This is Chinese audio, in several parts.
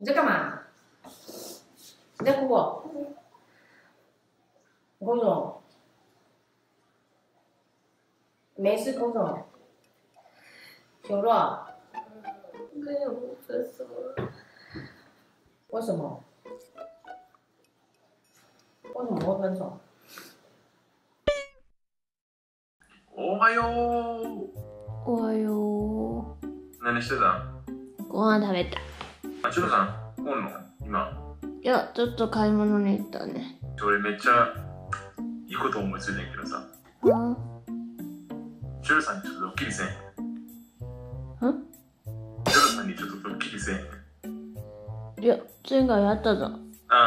你在干嘛？你在哭哦？你哭什么？没事，哭什么？熊若， 跟小布分手了。 为什么？为什么会分手？ おはよう。 おはよ何してたん？ う。ご飯食べた。 あ、チュロさん、おんの今。 いや、ちょっと買い物に行ったね。 俺めっちゃいいこと思いついてんけどさ。 あチュロさんにちょっとドッキリせん。 ん？ チュロさんにちょっとドッキリせん。 いや、前回やったぞ。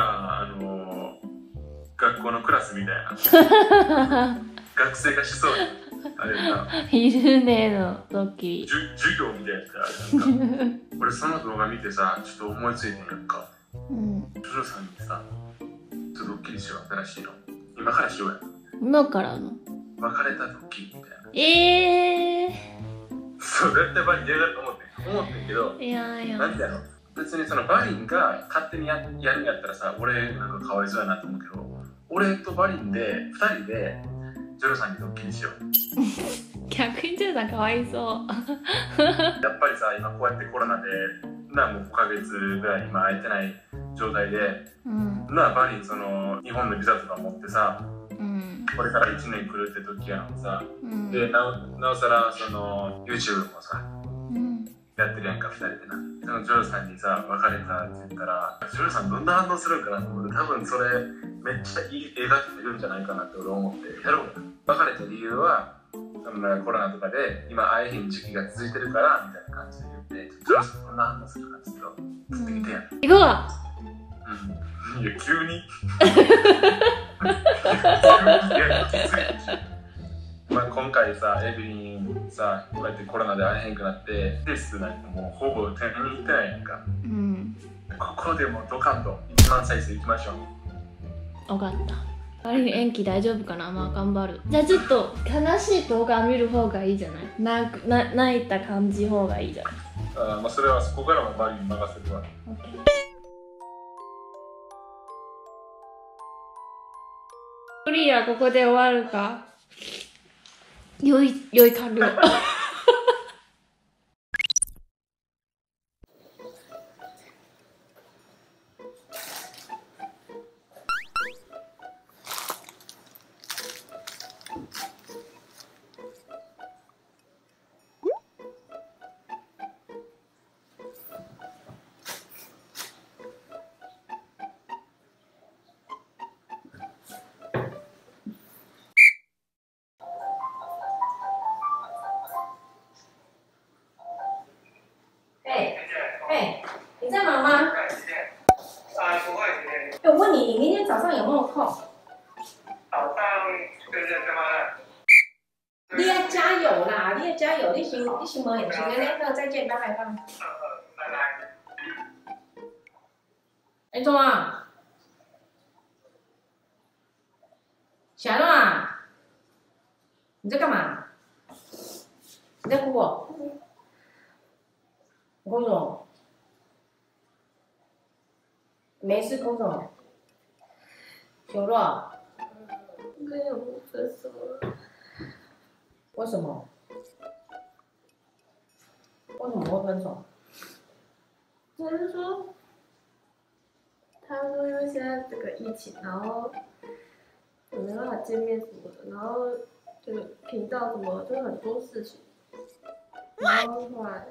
学校のクラスみたいな。学生がしそうな。あれな。 いるねのドッキリ。 授業みたいなやつなんか俺その動画見てさ、ちょっと思いついてんやんか。 うん。 チュロさんにさ、ちょっとドッキリしよう。新しいの。今からしようや。 今からの？ 別れたドッキリみたいな。そう、絶対バリン嫌だと思ってんけど、 いやいや。 なんだろう。別にそのバリンが勝手にやるんやったらさ、俺なんかかわいそうやなと思うけど、俺とバリンで2人でジョロさんにドッキリしよう。 逆にちょっとかわいそう。 やっぱりさ、今こうやってコロナでもう5ヶ月ぐらい今空いてない状態で、 うん。 バリンその日本のビザとか持ってさ、 うん。 これから1年来るって時やのさ、 うん。 でなおさらその YouTube もさ、 うん。 やってるやんか、2人でな。そのジョロさんにさ、別れたって言ったら、ジョロさんどんな反応するんかなと思って、多分それめっちゃいい映画ってるんじゃないかなって俺思ってやろうかな。別れた理由はそのコロナとかで今会えへん時期が続いてるからみたいな感じで言って、ジョロさんどんな反応するかちょっと釣ってみてやん。 行こうか。 うん、いや急にいやきついでしょ。今回さ、エブリンさ、こうやってコロナで会えへんくなってテストなんてもうほぼ手に行ってないやんか。 うん。 ここでもドカンと1万再生いきましょう。 分かった。あれ延期大丈夫かな。まあ頑張る。じゃあちょっと悲しい動画見る方がいいじゃない。泣いた感じ方がいいじゃない。 それはそこからもバリに任せるわ。 フリーはここで終わるか。良い完了。 你在忙吗？ 不会。 我问你，你明天早上有没有空？ 早上就是干嘛呢？ 你要加油啦！你要加油！你先忙也行的，那个再见，拜拜，拜拜。 拜拜。 哎，中啊，小龙啊，你在干嘛？你在哭哦？你哭什么？没事，哭什么？熊若， 跟小布分手了。 为什么？为什么会分手？ 他说因为现在这个疫情，然后没办法见面什么的，然后这个频道什么就很多事情，然后后来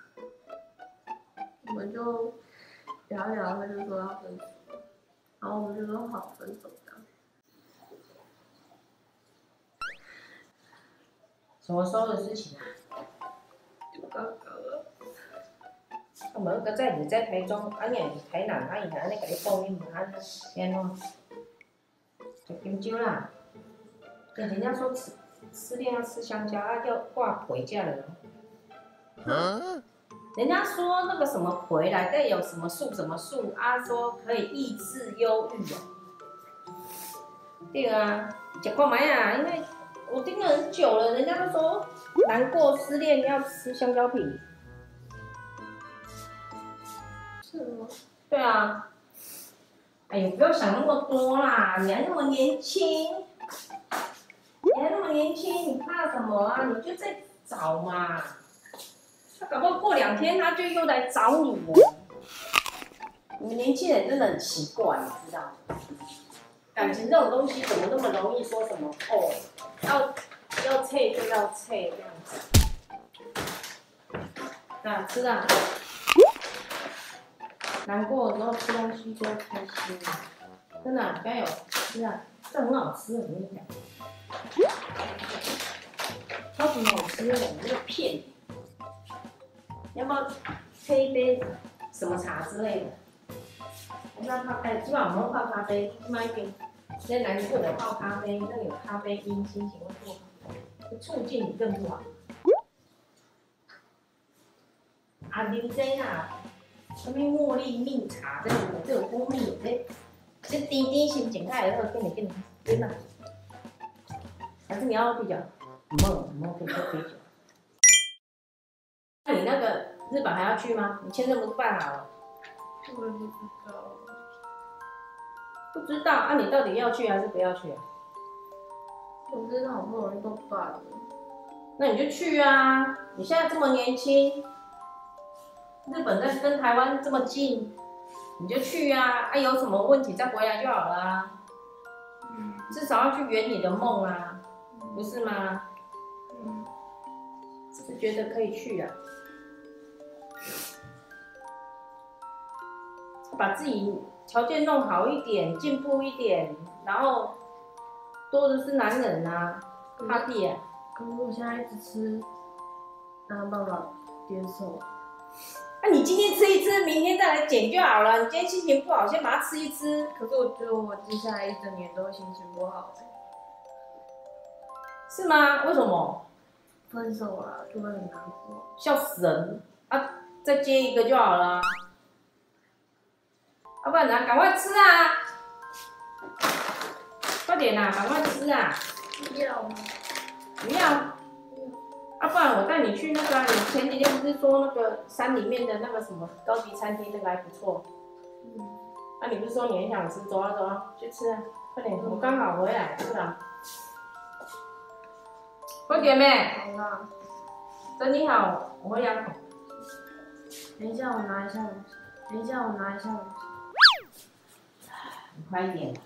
我们就聊一聊，他就说要分手，然后我们就说好分手这样。 什么时候的事情啊？ 就刚刚了。 我们个在你在台中，啊你台南，啊伊安尼甲你报应，啊安怎？就啉酒啦。人家说失恋要吃香蕉，啊要挂皮这了。人家说那个什么皮来带有什么素啊，说可以抑制忧郁哦。对啊，吃看买啊，因为我听了很久了，人家都说难过失恋要吃香蕉皮。 是是吗？ 对啊。哎呦，不要想那么多啦，你还那么年轻，你还那么年轻，你怕什么啊？你就再找嘛。他搞不好过2天他就又来找你了。你们年轻人真的很奇怪，你知道吗？感情这种东西怎么那么容易说什么哦，要脆就要脆这样子。啊，吃啊！难过的时候吃东西就会开心，真的、啊，加油！吃啊，这很好吃，我跟你讲。超级好吃的，那个片，要不要配一杯什么茶之类的？我们泡哎，今晚我们泡咖啡，另外一边，现在难过我泡咖啡，那有咖啡因，心情会不好，会促进你更不好。啊，啉这啊，什么茉莉蜜茶这有蜂蜜，这甜甜心情太好，给你，真的。还是你要啤酒？没啤酒。那你那个日本还要去吗？你签证不是办好了？ 我也不知道。 不知道啊？你到底要去还是不要去啊？ 总之好不容易都办了。 那你就去啊！你现在这么年轻，日本在跟台湾这么近，你就去啊！啊，有什么问题再回来就好了啊。至少要去圆你的梦啊，不是吗？是觉得可以去啊，把自己条件弄好一点，进步一点，然后多的是男人啊，哈弟啊。 可是我现在一直吃，哪有办法接受？ 那、你今天吃一吃，明天再来减就好了。你今天心情不好，先把它吃一吃。 可是我觉得我接下来一整年都会心情不好是吗？为什么？ 分手了就会很难过。 笑死人啊！再接一个就好了。要、不然呢？赶快吃啊！快点啊！赶快吃啊！ 不要吗？ 不要。不然我带你去那个、啊，你前几天不是说那个山里面的那个什么高级餐厅，那个还不错。你不是说你很想吃？走啊走啊，去吃啊！快点，我刚好回来，是吧？快点妹， 好啦， 整理好，我会养口。 等一下我拿一下东西。等一下我拿一下东西。 你快一点。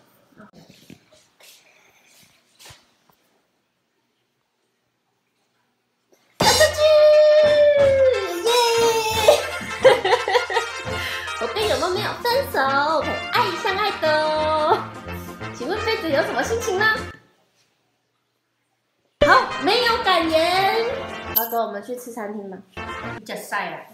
我跟有没有分手，可以爱相爱的哦。请问妃子有什么心情呢？好，没有感言。好，走，我们去吃餐厅吧。 你假晒啊！